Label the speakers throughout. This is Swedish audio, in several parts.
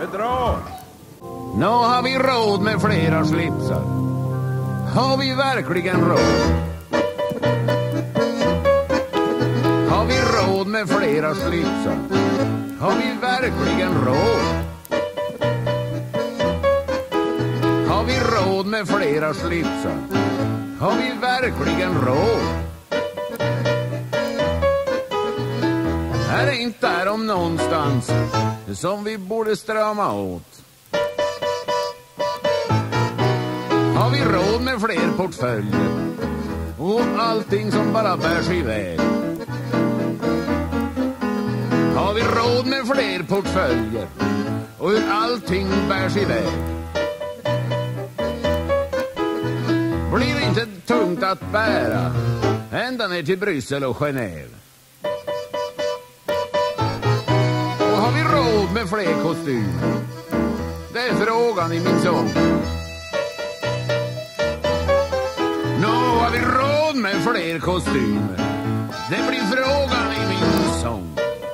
Speaker 1: Dra! Nu har vi råd med flera slipsar. Har vi verkligen råd? Har vi råd med flera slipsar? Har vi verkligen råd? Har vi råd med flera slipsar? Har vi verkligen råd? Här är inte där om någonstans som vi borde strama åt. Har vi råd med fler portföljer och allting som bara bärs iväg? Har vi råd med fler portföljer och hur allting bärs iväg? Blir inte tungt att bära ända ner till Bryssel och Genève? Och har vi råd med fler kostymer? Det är frågan i min sång. Nå har vi råd med fler kostymer? Det blir frågan i min sång.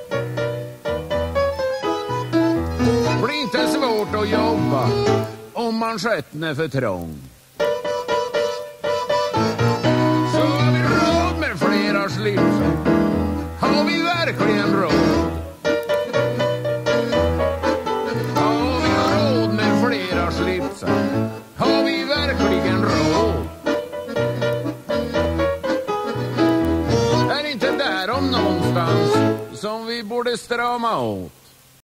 Speaker 1: Blir inte svårt att jobba om manschetten är för trång. Så har vi råd med flera slipsar. Har vi verkligen råd? Har vi råd med flera slipsar? Har vi verkligen råd? Är inte där om någonstans som vi borde strama åt?